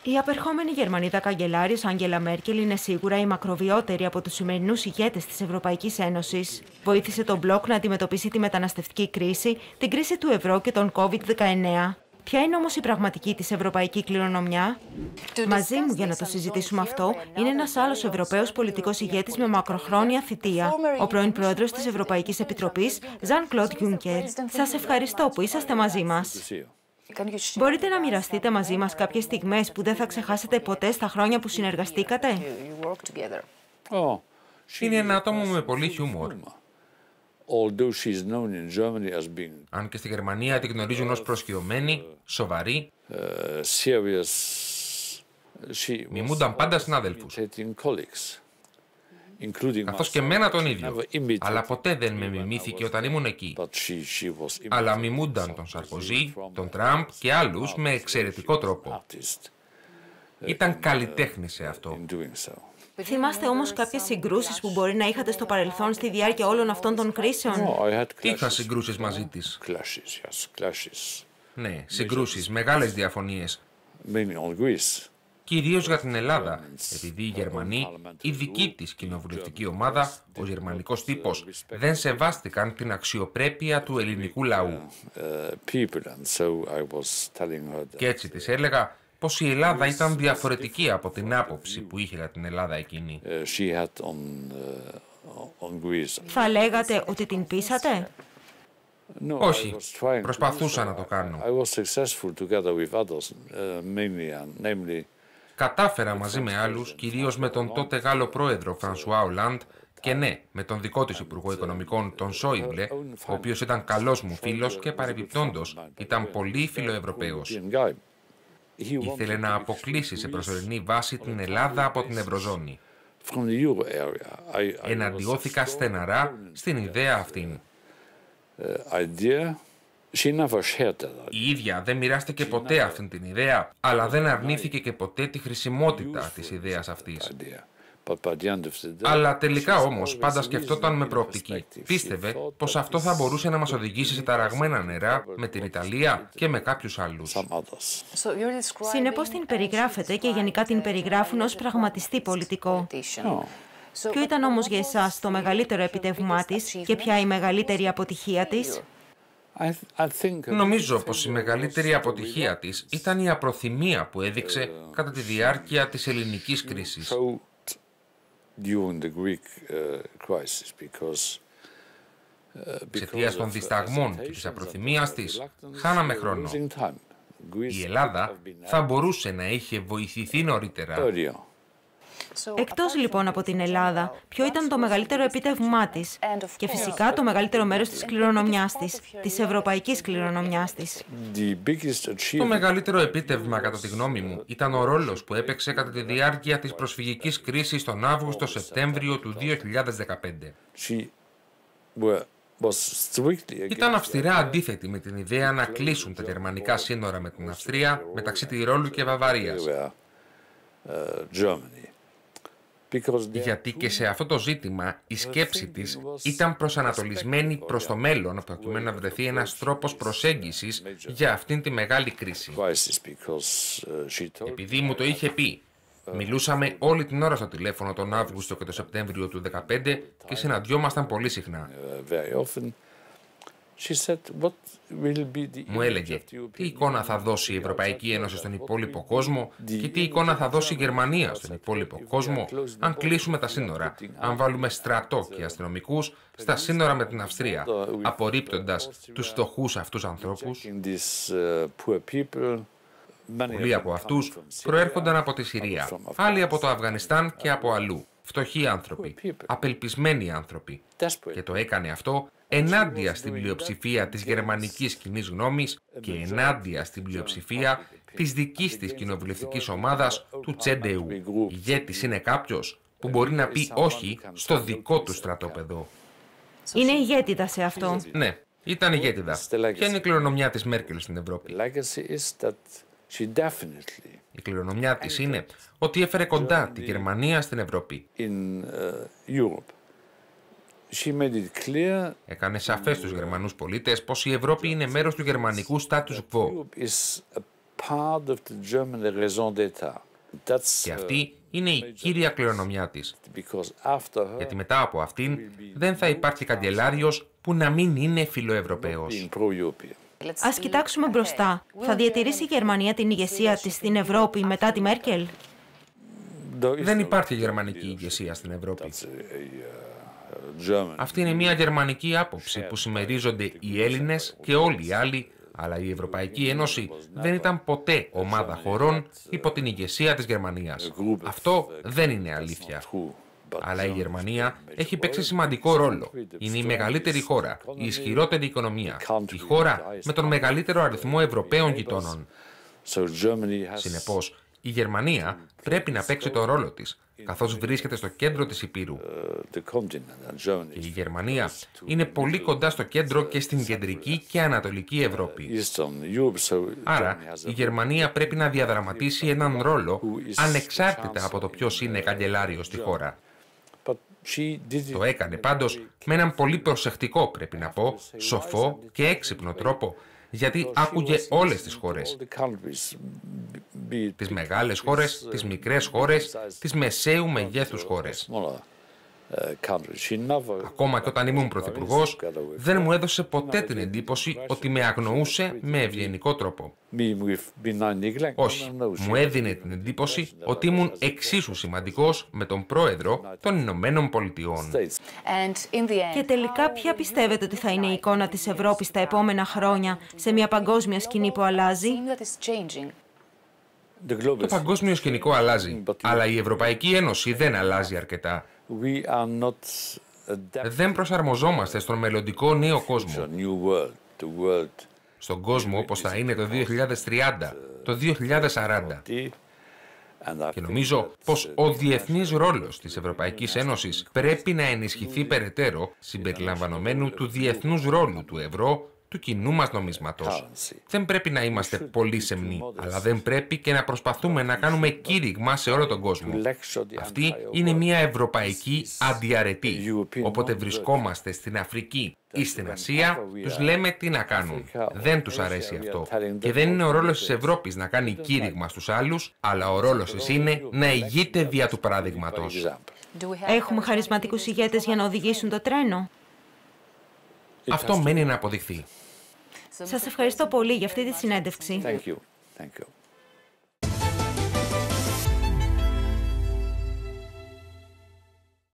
Η απερχόμενη Γερμανίδα καγκελάριος Άγγελα Μέρκελ είναι σίγουρα η μακροβιότερη από τους σημερινούς ηγέτες της Ευρωπαϊκής Ένωσης. Βοήθησε τον μπλοκ να αντιμετωπίσει τη μεταναστευτική κρίση, την κρίση του ευρώ και τον COVID-19. Ποια είναι όμως η πραγματική της ευρωπαϊκή κληρονομιά? Μαζί μου για να το συζητήσουμε αυτό είναι ένας άλλος Ευρωπαίος πολιτικός ηγέτης με μακροχρόνια θητεία, ο πρώην πρόεδρος της Ευρωπαϊκής Επιτροπής, Jean-Claude Juncker. Σας ευχαριστώ που είσαστε μαζί μας. Μπορείτε να μοιραστείτε μαζί μας κάποιες στιγμές που δεν θα ξεχάσετε ποτέ στα χρόνια που συνεργαστήκατε? Είναι ένα άτομο με πολύ χιούμορ. Αν και στη Γερμανία τη γνωρίζουν ως προσγειωμένη, σοβαρή, μιμούνταν πάντα συνάδελφους, καθώς και εμένα τον ίδιο, αλλά ποτέ δεν με μιμήθηκε όταν ήμουν εκεί. Αλλά μιμούνταν τον Σαρκοζή, τον Τραμπ και άλλους με εξαιρετικό τρόπο. Ήταν καλλιτέχνη σε αυτό. Θυμάστε όμως κάποιες συγκρούσεις που μπορεί να είχατε στο παρελθόν στη διάρκεια όλων αυτών των κρίσεων? Είχα συγκρούσεις μαζί της. Ναι, συγκρούσεις, μεγάλες διαφωνίες. Κυρίως για την Ελλάδα, επειδή οι Γερμανοί, η δική της κοινοβουλευτική ομάδα, ο γερμανικός τύπος, δεν σεβάστηκαν την αξιοπρέπεια του ελληνικού λαού. Και έτσι της έλεγα πως η Ελλάδα ήταν διαφορετική από την άποψη που είχε για την Ελλάδα εκείνη. Θα λέγατε ότι την πείσατε? Όχι, προσπαθούσα να το κάνω. Κατάφερα μαζί με άλλους, κυρίως με τον τότε Γάλλο πρόεδρο Φρανσουά Ολάντ και ναι, με τον δικό της Υπουργό Οικονομικών, τον Σόιμπλε, ο οποίος ήταν καλός μου φίλος και παρεμπιπτόντος ήταν πολύ φιλοευρωπαίος. Ήθελε να αποκλείσει σε προσωρινή βάση την Ελλάδα από την Ευρωζώνη. Εναντιώθηκα στεναρά στην ιδέα αυτήν. Η ίδια δεν μοιράστηκε ποτέ αυτήν την ιδέα, αλλά δεν αρνήθηκε και ποτέ τη χρησιμότητα της ιδέας αυτής. Αλλά τελικά όμως πάντα σκεφτόταν με προοπτική. Πίστευε πως αυτό θα μπορούσε να μας οδηγήσει σε ταραγμένα νερά με την Ιταλία και με κάποιους άλλους. Συνεπώς την περιγράφετε και γενικά την περιγράφουν ως πραγματιστή πολιτικό. Ποιο ήταν όμως για εσάς το μεγαλύτερο επιτεύγμά της και ποια η μεγαλύτερη αποτυχία της? Νομίζω πως η μεγαλύτερη αποτυχία της ήταν η απροθυμία που έδειξε κατά τη διάρκεια της ελληνικής κρίσης. Εξαιτίας των δισταγμών και της απροθυμίας της, χάναμε χρόνο. Η Ελλάδα θα μπορούσε να είχε βοηθηθεί νωρίτερα. Εκτός λοιπόν από την Ελλάδα, ποιο ήταν το μεγαλύτερο επίτευγμά της και φυσικά το μεγαλύτερο μέρος της κληρονομιάς της, της ευρωπαϊκής κληρονομιάς της? Το μεγαλύτερο επίτευγμα κατά τη γνώμη μου ήταν ο ρόλος που έπαιξε κατά τη διάρκεια της προσφυγικής κρίσης τον Αύγουστο-Σεπτέμβριο του 2015. Ήταν αυστηρά αντίθετη με την ιδέα να κλείσουν τα γερμανικά σύνορα με την Αυστρία μεταξύ Τυρόλου και Βαβαρίας. Γιατί και σε αυτό το ζήτημα η σκέψη της ήταν προσανατολισμένη προς το μέλλον, προκειμένου να βρεθεί ένας τρόπος προσέγγισης για αυτήν τη μεγάλη κρίση. Επειδή μου το είχε πει, μιλούσαμε όλη την ώρα στο τηλέφωνο τον Αύγουστο και τον Σεπτέμβριο του 2015 και συναντιόμασταν πολύ συχνά. Μου έλεγε τι εικόνα θα δώσει η Ευρωπαϊκή Ένωση στον υπόλοιπο κόσμο και τι εικόνα θα δώσει η Γερμανία στον υπόλοιπο κόσμο αν κλείσουμε τα σύνορα, αν βάλουμε στρατό και αστυνομικούς στα σύνορα με την Αυστρία, απορρίπτοντας τους φτωχούς αυτούς ανθρώπους. Πολλοί από αυτούς προέρχονταν από τη Συρία, άλλοι από το Αφγανιστάν και από αλλού. Φτωχοί άνθρωποι, απελπισμένοι άνθρωποι. Και το έκανε αυτό ενάντια στην πλειοψηφία της γερμανικής κοινής γνώμης και ενάντια στην πλειοψηφία της δικής της κοινοβουλευτικής ομάδας του CDU. Ηγέτης είναι κάποιος που μπορεί να πει όχι στο δικό του στρατόπεδο. Είναι ηγέτιδα σε αυτό. Ναι, ήταν ηγέτιδα. Ποια είναι η κληρονομιά της Μέρκελ στην Ευρώπη? Η κληρονομιά της είναι ότι έφερε κοντά τη Γερμανία στην Ευρώπη. Έκανε σαφές στους Γερμανούς πολίτες πως η Ευρώπη είναι μέρος του γερμανικού status quo. Και αυτή είναι η κύρια κληρονομιά της. Γιατί μετά από αυτήν δεν θα υπάρχει καγκελάριος που να μην είναι φιλοευρωπαίος. Ας κοιτάξουμε μπροστά. Θα διατηρήσει η Γερμανία την ηγεσία της στην Ευρώπη μετά τη Μέρκελ? Δεν υπάρχει γερμανική ηγεσία στην Ευρώπη. Αυτή είναι μια γερμανική άποψη που συμμερίζονται οι Έλληνες και όλοι οι άλλοι, αλλά η Ευρωπαϊκή Ένωση δεν ήταν ποτέ ομάδα χωρών υπό την ηγεσία της Γερμανίας. Αυτό δεν είναι αλήθεια. Αλλά η Γερμανία έχει παίξει σημαντικό ρόλο. Είναι η μεγαλύτερη χώρα, η ισχυρότερη οικονομία, η χώρα με τον μεγαλύτερο αριθμό Ευρωπαίων γειτόνων. Συνεπώς, η Γερμανία πρέπει να παίξει τον ρόλο της, καθώς βρίσκεται στο κέντρο της Υπήρου. Και η Γερμανία είναι πολύ κοντά στο κέντρο και στην κεντρική και ανατολική Ευρώπη. Άρα, η Γερμανία πρέπει να διαδραματίσει έναν ρόλο ανεξάρτητα από το ποιος είναι καγκελάριος στη χώρα. Το έκανε πάντως με έναν πολύ προσεκτικό, πρέπει να πω, σοφό και έξυπνο τρόπο, γιατί άκουγε όλες τις χώρες. Τις μεγάλες χώρες, τις μικρές χώρες, τις μεσαίου μεγέθους χώρες. Ακόμα και όταν ήμουν πρωθυπουργός, δεν μου έδωσε ποτέ την εντύπωση ότι με αγνοούσε με ευγενικό τρόπο. Όχι, μου έδινε την εντύπωση ότι ήμουν εξίσου σημαντικός με τον πρόεδρο των Ηνωμένων Πολιτειών. Και τελικά, ποια πιστεύετε ότι θα είναι η εικόνα της Ευρώπης τα επόμενα χρόνια σε μια παγκόσμια σκηνή που αλλάζει? Το παγκόσμιο σκηνικό αλλάζει, αλλά η Ευρωπαϊκή Ένωση δεν αλλάζει αρκετά. Δεν προσαρμοζόμαστε στον μελλοντικό νέο κόσμο. Στον κόσμο όπως θα είναι το 2030, το 2040. Και νομίζω πως ο διεθνής ρόλος της Ευρωπαϊκής Ένωσης πρέπει να ενισχυθεί περαιτέρω, συμπεριλαμβανομένου του διεθνούς ρόλου του ευρώ, του κοινού μας νομίσματος. Δεν πρέπει να είμαστε πολύ σεμνοί, αλλά δεν πρέπει και να προσπαθούμε να κάνουμε κήρυγμα σε όλο τον κόσμο. Αυτή είναι μια ευρωπαϊκή αντιαρετή. Όποτε βρισκόμαστε στην Αφρική ή στην Ασία, τους λέμε τι να κάνουν. Δεν τους αρέσει αυτό. Και δεν είναι ο ρόλος της Ευρώπης να κάνει κήρυγμα στους άλλους, αλλά ο ρόλος της είναι να ηγείται δια του παραδείγματος. Έχουμε χαρισματικούς ηγέτες για να οδηγήσουν το τρένο? Αυτό μένει να αποδειχθεί. Σας ευχαριστώ πολύ για αυτή τη συνέντευξη. Thank you.